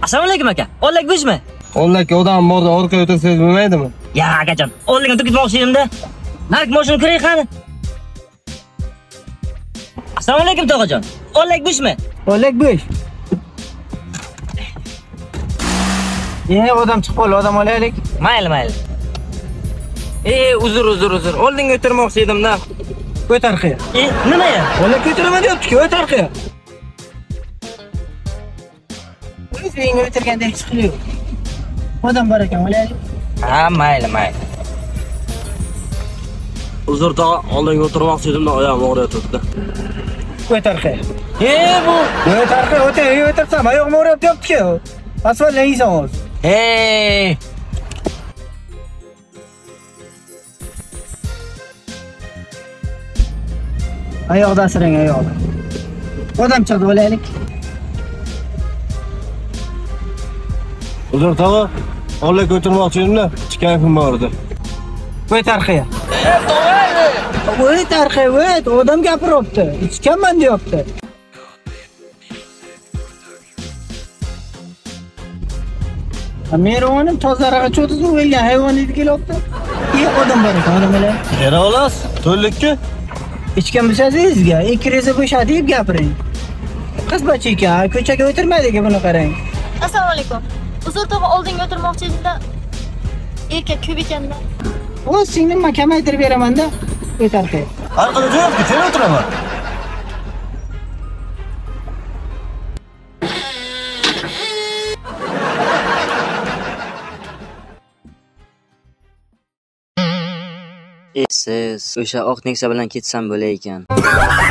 Assalomu alaykum aka. O'nlak go'shtmi? O'nlakka odam borda orqaga o'tirsangiz bo'lmaydimi? Ya akajon, o'nlikni turgizmoqchi edim-da. Nark moshini ko'ray qani. Assalomu alaykum tog'ajon. O'nlak go'shtmi? O'nlak go'sht. Odam chiqib qoldi, odam olaylik. Mayli. Uzr. Oldinga o'tirmoqchi edim-da. O't orqaga. Nima ya? O'nlak o'tiraman deyapti-ku, o't orqaga. O'zingga o'tirgandek chiqiliyor. Odam bor ekan, olaylik. Ha, mayli. Uzr tog'a, oldinga o'tirmoqchi edim-da, oyog'im og'riyotdi. O't orqaga. Bu O't orqaga o'tirsam, oyog'im og'riyapti-ku. Asfaltdan yeysan hozir. Oyoqda asrang, oyoqda. Odam chiqdi, olaylik. Uzr tog'a, oldinga o'tirmoqchi edim-da, kayfim bor edi. O't orqaga. O't orqaga, odam gapiryapti. Ichganman deyapti. Meronim tozaraga cho'tizib o'lgan hayvon edi kelyapti. Odam bor ekan, odam bilan. Bera olasiz? To'llikka? Ichgan bo'lsangizga, ikkingizni bo'shatib gapiring. Qiz bocha ekan, ko'chaga o'tirmaydi-ku, buni qarang. Assalomu alaykum. Uzr tog'a oldinga o'tirmoqchi edim-da. Erkak ko'p ekanda. O'z singlim men kamaytirib beraman-da. O't orqaga. Orqada jo'yapti, sen o'tiraman. Siz o'sha oq Nexia bilan ketsam bo'lar ekan.